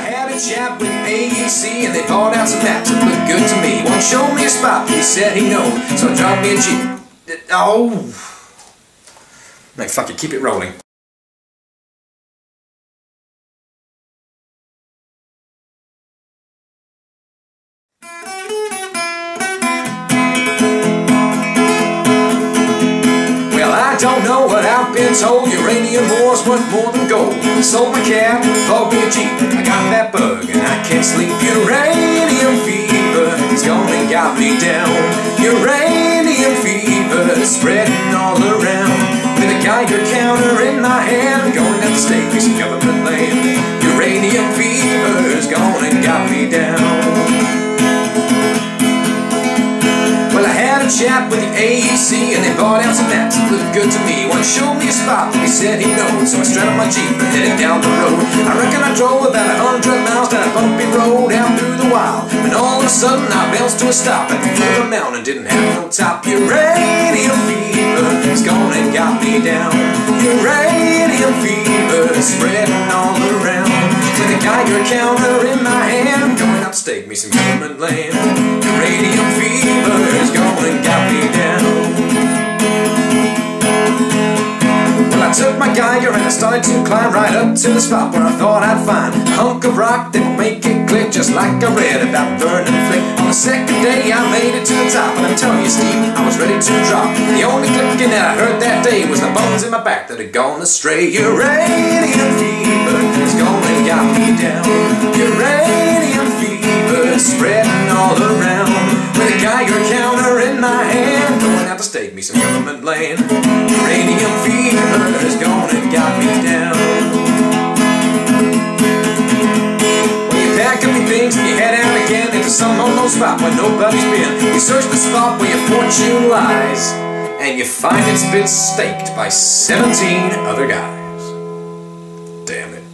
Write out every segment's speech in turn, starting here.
had a chat with AEC and they bought out some maps that looked good to me. One showed me a spot that he said he knowed, so I dropped me a G. Oh! No, fuck it, keep it rolling. Don't know what I've been told. Uranium ore's worth more than gold. Sold my cat, bought me a Jeep. I got that bug and I can't sleep. Uranium fever has gone and got me down. Uranium fever spreading all around. With a Geiger counter in my hand, going down the state, piece of government land. Uranium fever has gone and got me down. Well, I had a chat with the AEC and they bought out some maps that looked good to me. One showed me a spot that he said he knowed, so I strapped my Jeep and headed down the road. I reckon I drove about 100 miles down a bumpy road out through the wild, when all of a sudden I bounced to a stop at the foot of a mountain, didn't have no top. Uranium fever has gone and got me down. Uranium fever spreading all around. With a Geiger counter in my hand, going up stake me some government land. Uranium fever has gone and got me down. Well, I took my Geiger and I started to climb right up to the spot where I thought I'd find a hunk of rock that would make it click, just like I read about burning flick. On the second day I made it to the top, and I'm telling you, Steve, I was ready to drop. The only clicking that I heard that day was the bones in my back that had gone astray. Uranium fever has gone and got me down. Uranium fever spreading all around. With a Geiger counter in my hand, going out to stake me some government land. Uranium fever has gone and got me down. Well, you pack up your things and you head out again into some unknown spot where nobody's been. You search the spot where your fortune lies, and you find it's been staked by 17 other guys. Damn it.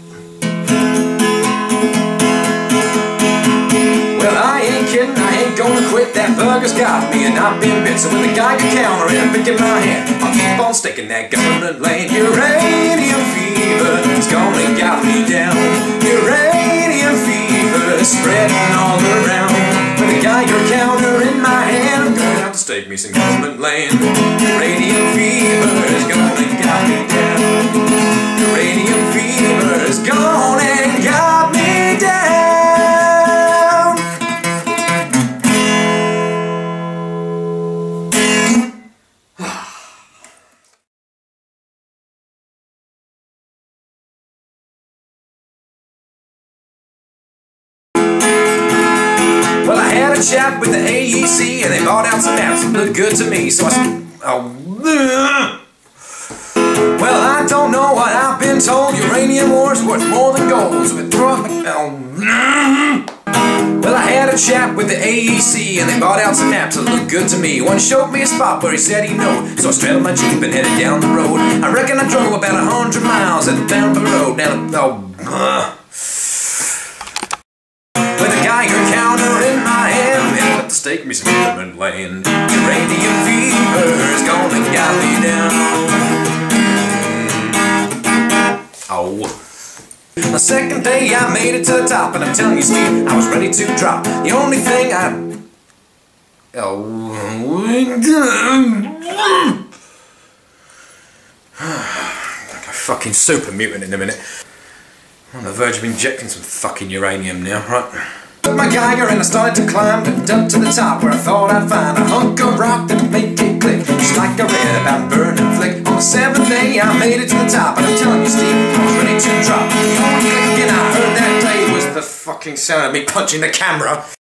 Well, I ain't kidding, I ain't gonna quit. That bugger's got me and I've been bit. So with a Geiger counter and a pick in my hand, I'll keep on sticking that government land. Uranium fever has gone and got me down. Uranium fever spreading all around. With a Geiger counter in my hand, I'm going out to stake me some government land. Uranium fever has gone and got me down. Uranium fever has gone and got me down. Well, I had a chat with the AEC and they bought out some maps that looked good to me, so well, I don't know what I've been told. Uranium ore's worth more than gold, so well, I had a chat with the AEC and they bought out some maps that looked good to me. One showed me a spot where he said he knowed, so I strapped my Jeep and headed down the road. I reckon I drove about 100 miles down the road. With a Geiger counter in my hand, and up to stake me some government land. Uranium fever has gone and got me down. Oh. The second day I made it to the top, and I'm telling you, Steve, I was ready to drop. The only thing like a fucking super mutant in a minute. I'm on the verge of injecting some fucking uranium now, right? Took my Geiger and I started to climb up to the top where I thought I'd find a hunk of rock that would make it click, just like I read about burning flick. On the seventh day I made it to the top, and I'm telling you, Steve, I was ready to drop. The only clicking I heard that day was the fucking sound of me punching the camera.